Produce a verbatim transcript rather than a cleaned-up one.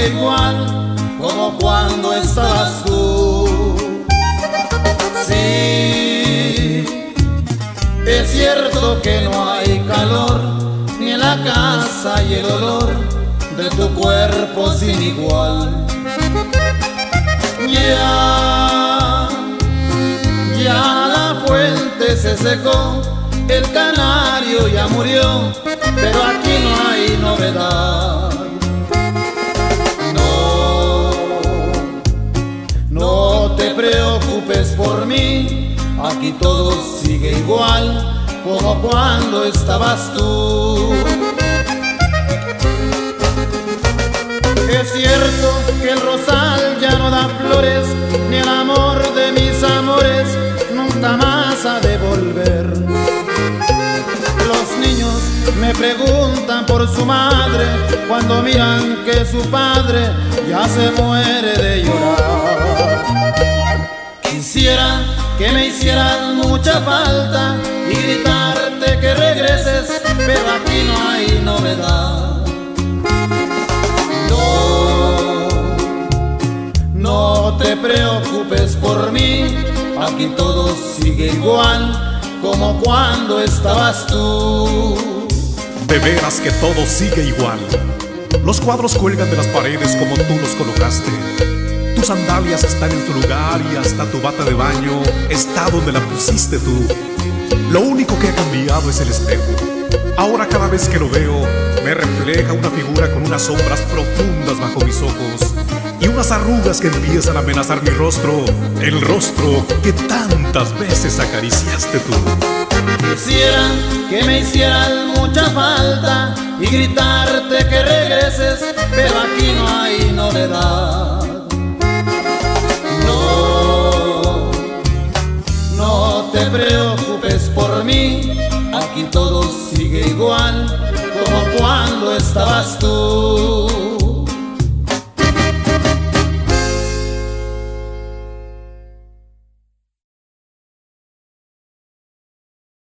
sigue igual como cuando estabas tú. Sí, es cierto que no hay calor, ni en la casa y el olor de tu cuerpo sin igual. Ya, ya la fuente se secó, el canario ya murió, pero aquí no hay novedad. No te preocupes por mí, aquí todo sigue igual como cuando estabas tú. Es cierto que el rosal ya no da flores, ni el amor de mis amores nunca más ha de volver. Los niños me preguntan por su madre cuando miran que su padre ya se muere de llorar. Quisiera que me hicieras mucha falta y gritarte que regreses, pero aquí no hay novedad. No, no te preocupes por mí, aquí todo sigue igual como cuando estabas tú. De veras que todo sigue igual. Los cuadros cuelgan de las paredes como tú los colocaste. Tus sandalias están en su lugar y hasta tu bata de baño está donde la pusiste tú. Lo único que ha cambiado es el espejo. Ahora cada vez que lo veo me refleja una figura con unas sombras profundas bajo mis ojos y unas arrugas que empiezan a amenazar mi rostro, el rostro que tantas veces acariciaste tú. Quisiera que me hicieras mucha falta y gritarte que regreses, pero aquí no hay novedad. No, no te preocupes por mí, aquí todo sigue igual como cuando estabas tú.